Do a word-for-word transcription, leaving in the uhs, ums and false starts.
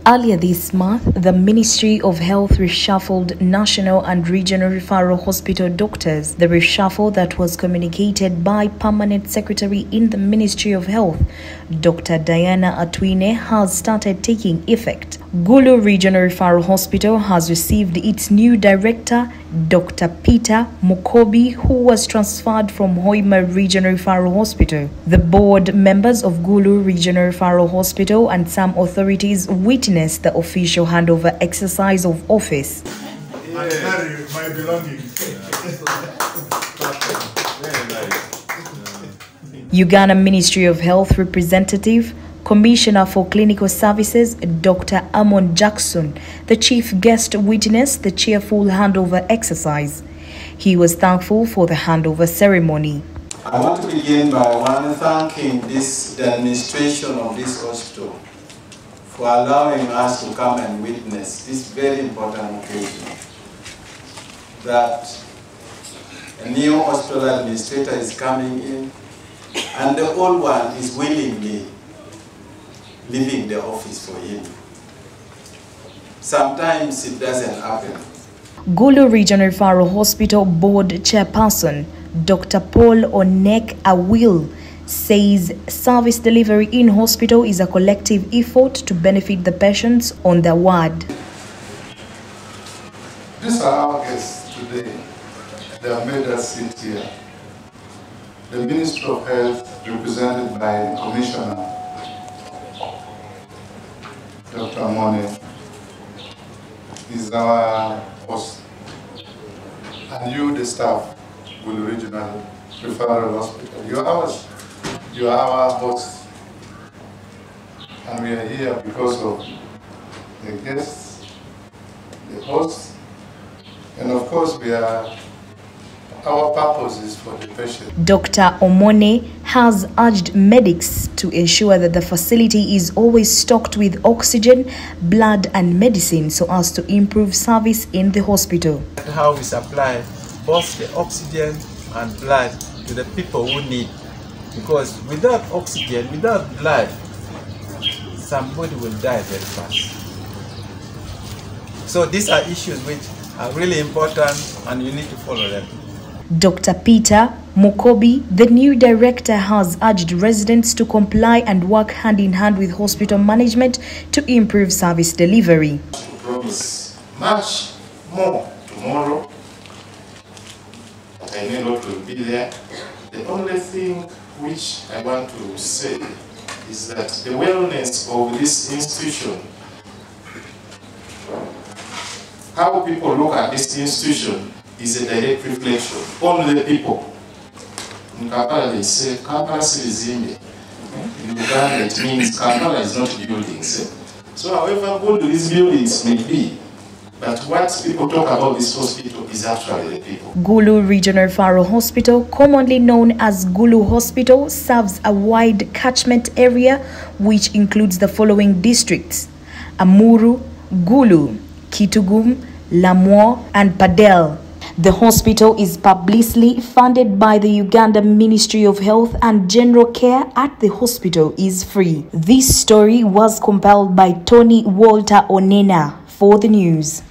Earlier this month, the Ministry of Health reshuffled national and regional referral hospital doctors. The reshuffle that was communicated by Permanent Secretary in the Ministry of Health, Doctor Diana Atwine, has started taking effect. Gulu Regional Referral Hospital has received its new director, Doctor Peter Mukobi, who was transferred from Hoima Regional Referral Hospital. The board members of Gulu Regional Referral Hospital and some authorities witnessed the official handover exercise of office. Yeah. I carry my belongings. Uganda Ministry of Health representative, Commissioner for Clinical Services, Doctor Amon Jackson, the chief guest, witnessed the cheerful handover exercise. He was thankful for the handover ceremony. I want to begin by one thanking this, the administration of this hospital for allowing us to come and witness this very important occasion. That a new hospital administrator is coming in and the old one is willingly leaving the office for him. Sometimes it doesn't happen. Gulu Regional Referral Hospital Board Chairperson, Doctor Paul Onek Awil, says service delivery in hospital is a collective effort to benefit the patients on the ward. These are our guests today. They have made us sit here. The Ministry of Health, represented by Commissioner Doctor Amone, is our host. And you, the staff, Gulu Regional Referral Hospital, you are ours. You are our host. And we are here because of the guests, the host, and of course we are, our purpose is for the patient. Doctor Omone has urged medics to ensure that the facility is always stocked with oxygen, blood and medicine so as to improve service in the hospital. How we supply both the oxygen and blood to the people who need. Because without oxygen, without blood, somebody will die very fast. So these are issues which are really important and you need to follow them. Doctor Peter Mukobi, the new director, has urged residents to comply and work hand in hand with hospital management to improve service delivery. To promise much more tomorrow, I may not will be there. The only thing which I want to say is that the wellness of this institution, how people look at this institution, is a direct reflection on the people. In Kampala they say, Kampala Silizimbe. In Uganda it means Kampala is not buildings. So however good these buildings may be, but what people talk about this hospital is actually the people. Gulu Regional Referral Hospital, commonly known as Gulu Hospital, serves a wide catchment area which includes the following districts: Amuru, Gulu, Kitugum, Lamwo and Padel. The hospital is publicly funded by the Uganda Ministry of Health, and general care at the hospital is free. This story was compiled by Tony Walter Onena for the news.